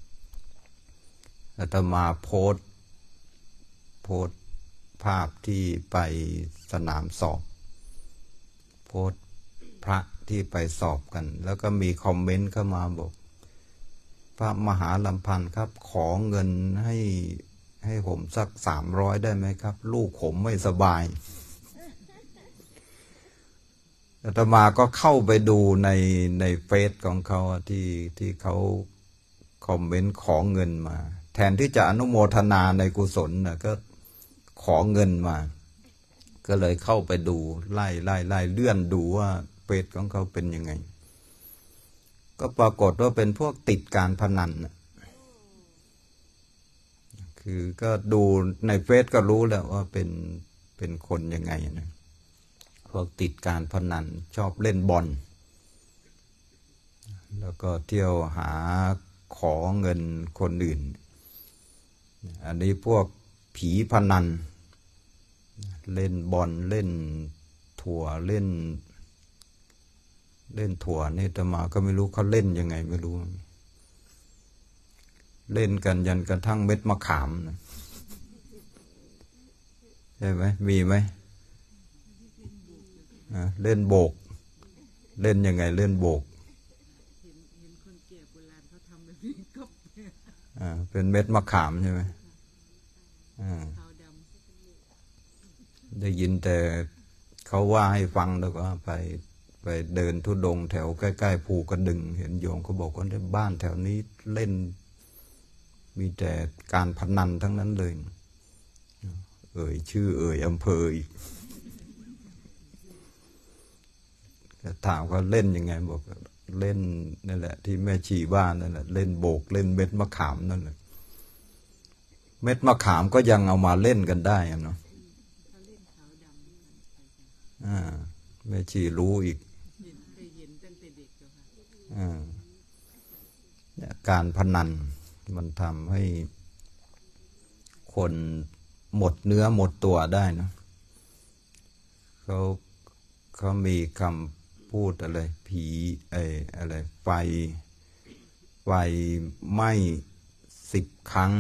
อาตมาโพสโพสภาพที่ไปสนามสอบโพสพระที่ไปสอบกันแล้วก็มีคอมเมนต์เข้ามาบอกพระมหาลำพันธ์ครับขอเงินให้ให้ผมสักสามร้อยได้ไหมครับลูกผมไม่สบายอาตมาก็เข้าไปดูในในเฟซของเขาที่ที่เขาคอมเมนต์ขอเงินมาแทนที่จะอนุโมทนาในกุศลนะก็ขอเงินมาก็เลยเข้าไปดูไล่ไล่ไล่เลื่อนดูว่าเฟซของเขาเป็นยังไงก็ปรากฏว่าเป็นพวกติดการพนันนะคือก็ดูในเฟซก็รู้แล้วว่าเป็นเป็นคนยังไงนะพวกติดการพนันชอบเล่นบอลแล้วก็เที่ยวหาขอเงินคนอื่นอันนี้พวกผีพนันเล่นบอลเล่นถั่วเล่นเล่นถั่วนี่อาตมาก็ไม่รู้เขาเล่นยังไงไม่รู้เล่นกันยันกระทั่งเม็ดมะขามนะใช่ไหมมีไหมเล่นโบกเล่นยังไงเล่นโบกเป็นเม็ดมะขามใช่ไหมได้ยินแต่เขาว่าให้ฟังแล้วก็ไปไปเดินธุดงค์แถวใกล้ๆภูกระดึงเห็นโยมเขาบอกว่าในบ้านแถวนี้เล่นมีแต่การพนันทั้งนั้นเลยเอ่ยชื่อเอ่ยอำเภออีกถามเขาเล่นยังไงบอกเล่นนั่นแหละที่แม่ชีบ้านนั่นแหละเล่นโบกเล่นเม็ดมะขามนั่นแหละเม็ดมะขามก็ยังเอามาเล่นกันได้เนาะอ่าแม่ชีรู้อีกอ่าการพนันมันทำให้คนหมดเนื้อหมดตัวได้นะเขาเขามีคำพูดอะไรผีไอ้อะไรไฟไฟไหม้สิบครั้ง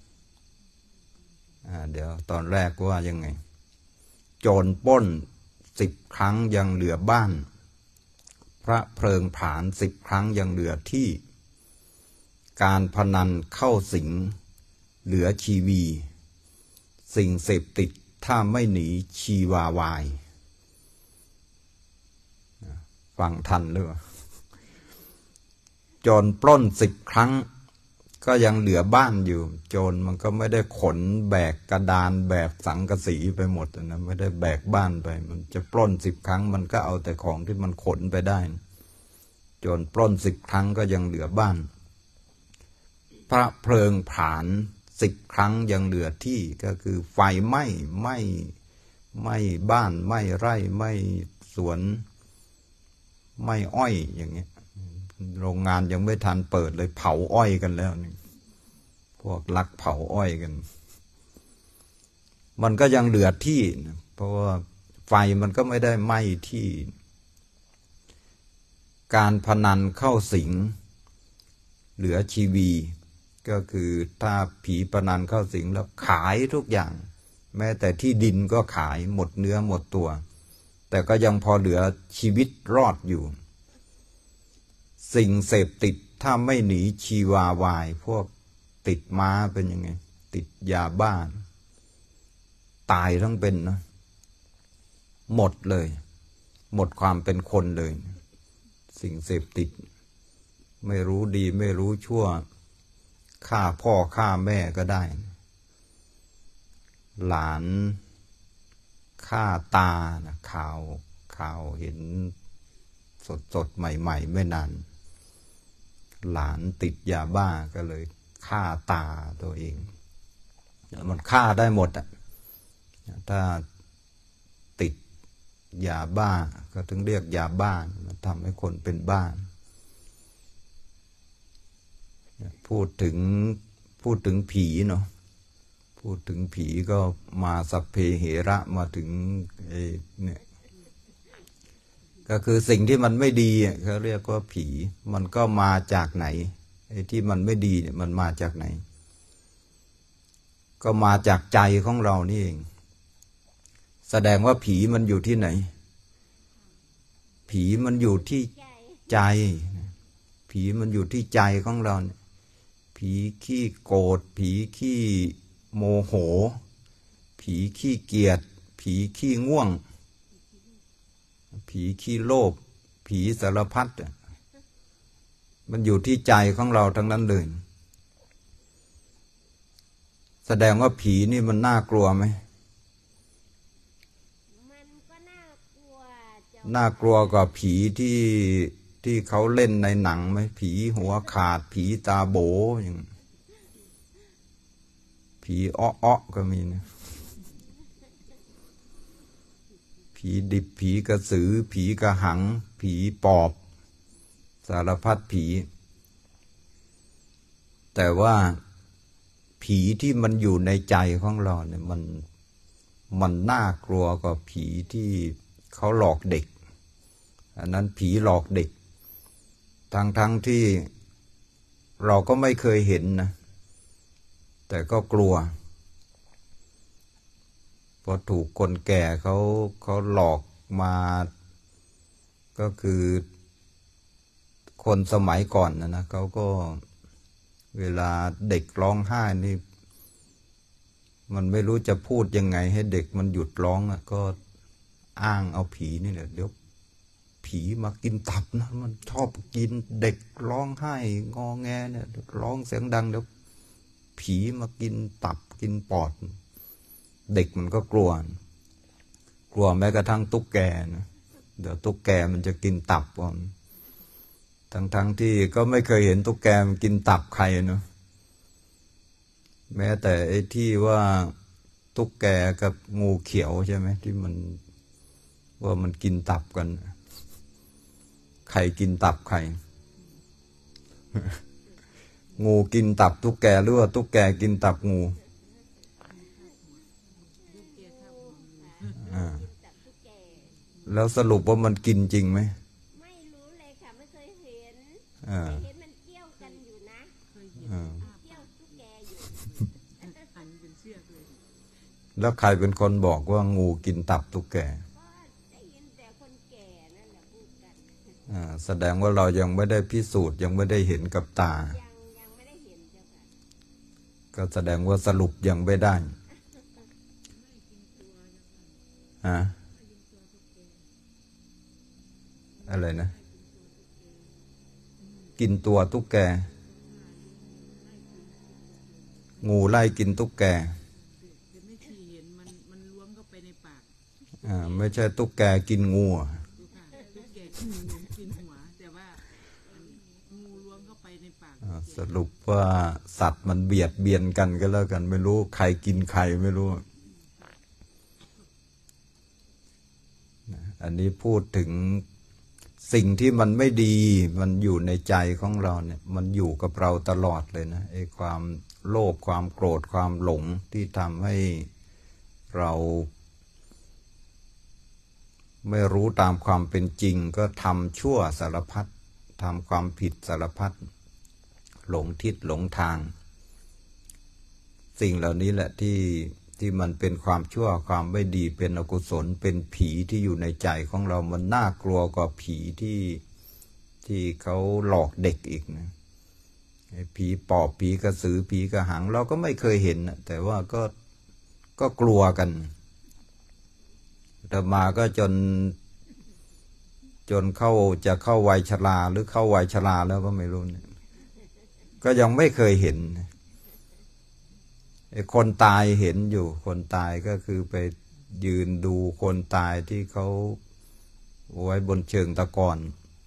อ่าเดี๋ยวตอนแรกว่ายังไงโจรปล้นสิบครั้งยังเหลือบ้านพระเพลิงผลาญสิบครั้งยังเหลือที่การพนันเข้าสิงเหลือชีวีสิ่งเสพติดถ้าไม่หนีชีวาวายฟังทันหรือเปล่าโจรปล้นสิบครั้งก็ยังเหลือบ้านอยู่โจรมันก็ไม่ได้ขนแบกกระดานแบกสังกะสีไปหมดนะไม่ได้แบกบ้านไปมันจะปล้นสิบครั้งมันก็เอาแต่ของที่มันขนไปได้โจรปล้นสิบครั้งก็ยังเหลือบ้านพระเพลิงผลาญสิบครั้งยังเหลือที่ก็คือไฟไหม้ไหม้ไหม้บ้านไหม้ไร่ไหม้สวนไหม้อ้อยอย่างเงี้ยโรงงานยังไม่ทันเปิดเลยเผาอ้อยกันแล้วนี่พวกลักเผาอ้อยกันมันก็ยังเหลือที่เพราะว่าไฟมันก็ไม่ได้ไหม้ที่การพนันเข้าสิงเหลือชีวีก็คือถ้าผีพนันเข้าสิงแล้วขายทุกอย่างแม้แต่ที่ดินก็ขายหมดเนื้อหมดตัวแต่ก็ยังพอเหลือชีวิตรอดอยู่สิ่งเสพติดถ้าไม่หนีชีวาวายพวกติดม้าเป็นยังไงติดยาบ้าตายทั้งเป็นนะหมดเลยหมดความเป็นคนเลยสิ่งเสพติดไม่รู้ดีไม่รู้ชั่วฆ่าพ่อฆ่าแม่ก็ได้หลานฆ่าตานะข่าวข่าวเห็นสดสดใหม่ๆไม่นานหลานติดยาบ้าก็เลยฆ่าตาตัวเองมันฆ่าได้หมดอ่ะถ้าติดยาบ้าก็ถึงเรียกยาบ้ามันทำให้คนเป็นบ้าพูดถึงพูดถึงผีเนาะพูดถึงผีก็มาสัพเพเหระมาถึงไอ้เนี่ยก็คือสิ่งที่มันไม่ดีเขาเรียกว่าผีมันก็มาจากไหนไอ้ที่มันไม่ดีเนี่ยมันมาจากไหนก็มาจากใจของเรานี่เองแสดงว่าผีมันอยู่ที่ไหนผีมันอยู่ที่ใจผีมันอยู่ที่ใจของเราผีขี้โกรธผีขี้โมโหผีขี้เกียจผีขี้ง่วงผีขี้โลภผีสารพัดมันอยู่ที่ใจของเราทั้งนั้นเลยแสดงว่าผีนี่มันน่ากลัวไหมมันก็น่ากลัวน่ากลัวกว่าผีที่ที่เขาเล่นในหนังไหมผีหัวขาดผีตาโบอย่างผีอ้ออ้อก็มีนะผีดิบผีกระสือผีกระหังผีปอบสารพัดผีแต่ว่าผีที่มันอยู่ในใจของเราเนี่ยมันมันน่ากลัวกว่าผีที่เขาหลอกเด็กอันนั้นผีหลอกเด็กทั้งทั้งที่เราก็ไม่เคยเห็นนะแต่ก็กลัวพอถูกคนแก่เขาเขาหลอกมาก็คือคนสมัยก่อนนะนะเขาก็เวลาเด็กร้องไห้นี่มันไม่รู้จะพูดยังไงให้เด็กมันหยุดร้องอ่ะก็อ้างเอาผีนี่แหละเดี๋ยวผีมากินตับนะมันชอบกินเด็กร้องไห้งอแงเนี่ยร้องเสียงดังเดี๋ยวผีมากินตับกินปอดเด็กมันก็กลัวกลัวแม้กระทั่งตุ๊กแกนะเดี๋ยวตุ๊กแกมันจะกินตับก่อนทั้งทั้งที่ก็ไม่เคยเห็นตุ๊กแกมันกินตับใครเนาะแม้แต่ไอ้ที่ว่าตุ๊กแกกับงูเขียวใช่ไหมที่มันว่ามันกินตับกันใครกินตับใคร งูกินตับตุ๊กแกหรือว่าตุ๊กแกกินตับงูแล้วสรุปว่ามันกินจริงไหมไม่รู้เลยค่ะไม่เคยเห็นแต่เห็นมันเกี่ยวกันอยู่นะเกี่ยวตุ๊กแกอยู่แล้วใครเป็นคนบอกว่างูกินตับตุ๊กแกก็ได้ยินแต่คนแก่นั่นแหละพูดกันแสดงว่าเรายังไม่ได้พิสูจน์ยังไม่ได้เห็นกับตายังยังไม่ได้เห็นเจ้าค่ะก็แสดงว่าสรุปยังไม่ได้ฮะอะไรนะกินตัวตุ๊กแกงูไล่กินตุ๊กแกอ่าไม่ใช่ตุ๊กแกกินงูสรุปว่าสัตว์มันเบียดเบียนกันก็แล้วกันไม่รู้ใครกินใครไม่รู้อันนี้พูดถึงสิ่งที่มันไม่ดีมันอยู่ในใจของเราเนี่ยมันอยู่กับเราตลอดเลยนะไอ้ความโลภความโกรธความหลงที่ทำให้เราไม่รู้ตามความเป็นจริงก็ทำชั่วสารพัดทำความผิดสารพัดหลงทิศหลงทางสิ่งเหล่านี้แหละที่ที่มันเป็นความชั่วความไม่ดีเป็นอกุศลเป็นผีที่อยู่ในใจของเรามันน่ากลัวกว่าผีที่ที่เขาหลอกเด็กอีกนะผีปอบผีกระสือผีกระหังเราก็ไม่เคยเห็นนะแต่ว่าก็ก็กลัวกันแต่มาก็จนจนเข้าจะเข้าวัยชราหรือเข้าวัยชราแล้วก็ไม่รู้เนี่ยก็ยังไม่เคยเห็นไอ้คนตายเห็นอยู่คนตายก็คือไปยืนดูคนตายที่เขาไว้บนเชิงตะกอน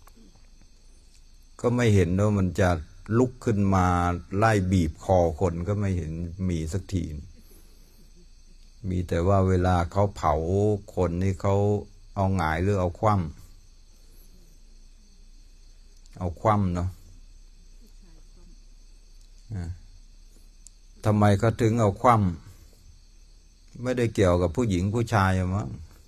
ก็ไม่เห็นว่ามันจะลุกขึ้นมาไล่บีบคอคนก็ไม่เห็นมีสักทีมีแต่ว่าเวลาเขาเผาคนนี่เขาเอาหงายหรือเอาคว่ำเอาคว่ำเนาะทำไมเขาถึงเอาคว่ำไม่ได้เกี่ยวกับผู้หญิงผู้ชายมั้ง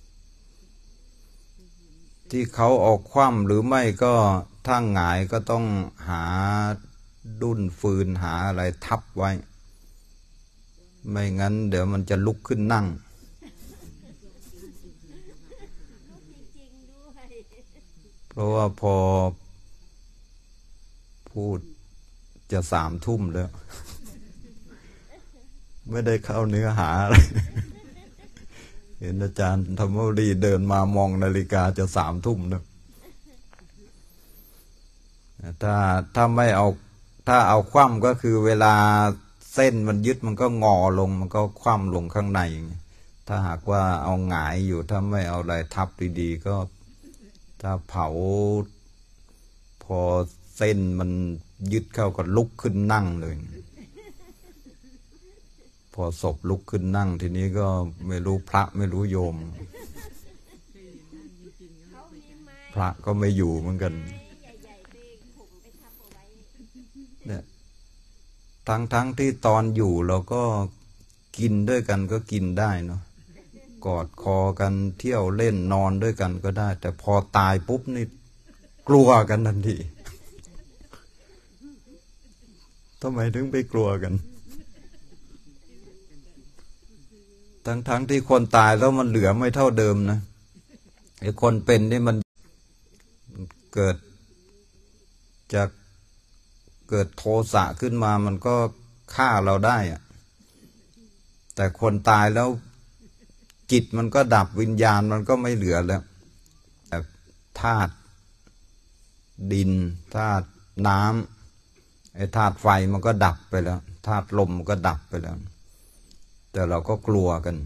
ที่เขาเอาคว่ำหรือไม่ก็ถ้าหงายก็ต้องหาดุ้นฟืนหาอะไรทับไว้ไม่งั้นเดี๋ยวมันจะลุกขึ้นนั่งเพราะว่าพอพูดจะสามทุ่มแล้วไม่ได้เข้าเนื้อหาอะไรเห็นอาจารย์ธรรมวรีเดินมามองนาฬิกาจะสามทุ่มแล้วถ้าถ้าไม่เอาถ้าเอาคว่ำก็คือเวลาเส้นมันยึดมันก็งอลงมันก็คว่ำลงข้างในถ้าหากว่าเอาหงายอยู่ถ้าไม่เอาอะไรทับดีๆก็ถ้าเผาพอเส้นมันยึดเข้าก็ลุกขึ้นนั่งเลยพอศพลุกขึ้นนั่งทีนี้ก็ไม่รู้พระไม่รู้โยมพระก็ไม่อยู่เหมือนกันเนี่ยทั้งทั้งที่ตอนอยู่เราก็กินด้วยกันก็กินได้เนาะกอดคอกันเที่ยวเล่นนอนด้วยกันก็ได้แต่พอตายปุ๊บนี่กลัวกันทันทีทำไมถึงไปกลัวกันทั้งทั้งที่คนตายแล้วมันเหลือไม่เท่าเดิมนะไอ้คนเป็นนี่มันเกิดจากเกิดโทสะขึ้นมามันก็ฆ่าเราได้อะแต่คนตายแล้วจิตมันก็ดับวิญญาณมันก็ไม่เหลือแล้วธาตุดินธาตุน้ำไอ้ธาตุไฟมันก็ดับไปแล้วธาตุลมมันก็ดับไปแล้วแต่เราก็กลัวกัน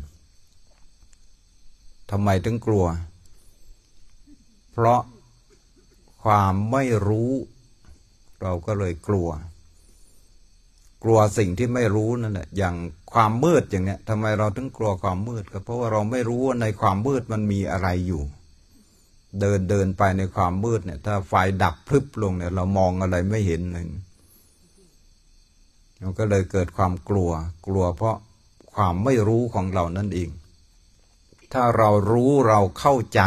ทำไมถึงกลัวเพราะความไม่รู้เราก็เลยกลัวกลัวสิ่งที่ไม่รู้นั่นแหละอย่างความมืดอย่างเนี้ยทำไมเราถึงกลัวความมืดก็เพราะว่าเราไม่รู้ว่าในความมืดมันมีอะไรอยู่เดินเดินไปในความมืดเนี่ยถ้าไฟดับพลึบลงเนี่ยเรามองอะไรไม่เห็นเลยเราก็เลยเกิดความกลัวกลัวเพราะความไม่รู้ของเรานั่นเองถ้าเรารู้เราเข้าใจ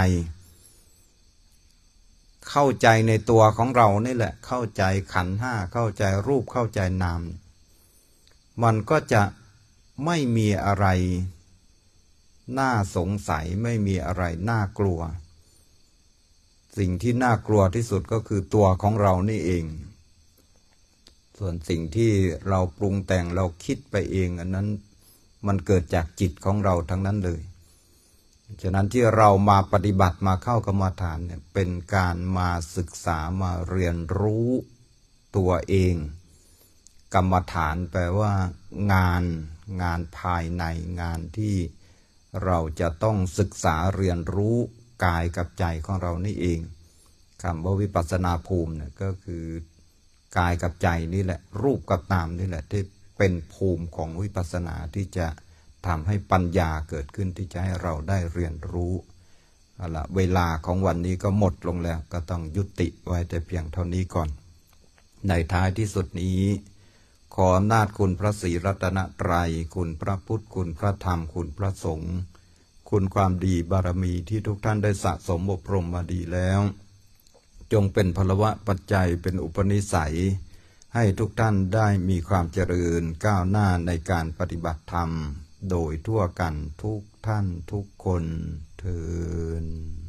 เข้าใจในตัวของเรานี่แหละเข้าใจขันธ์ห้าเข้าใจรูปเข้าใจนามมันก็จะไม่มีอะไรน่าสงสัยไม่มีอะไรน่ากลัวสิ่งที่น่ากลัวที่สุดก็คือตัวของเรานี่เองส่วนสิ่งที่เราปรุงแต่งเราคิดไปเองอันนั้นมันเกิดจากจิตของเราทั้งนั้นเลยฉะนั้นที่เรามาปฏิบัติมาเข้ากรรมฐานเนี่ยเป็นการมาศึกษามาเรียนรู้ตัวเองกรรมฐานแปลว่างานงานภายในงานที่เราจะต้องศึกษาเรียนรู้กายกับใจของเรานี่เองคำว่าวิปัสสนาภูมิเนี่ยก็คือกายกับใจนี่แหละรูปกับนามนี่แหละที่เป็นภูมิของวิปัสสนาที่จะทำให้ปัญญาเกิดขึ้นที่จะให้เราได้เรียนรู้เอาละเวลาของวันนี้ก็หมดลงแล้วก็ต้องยุติไว้แต่เพียงเท่านี้ก่อนในท้ายที่สุดนี้ขออำนาจคุณพระศรีรัตนตรัยคุณพระพุทธคุณพระธรรมคุณพระสงฆ์คุณความดีบารมีที่ทุกท่านได้สะสมอบรมมาดีแล้วจงเป็นพลวะปัจจัยเป็นอุปนิสัยให้ทุกท่านได้มีความเจริญก้าวหน้าในการปฏิบัติธรรมโดยทั่วกันทุกท่านทุกคนเทอญ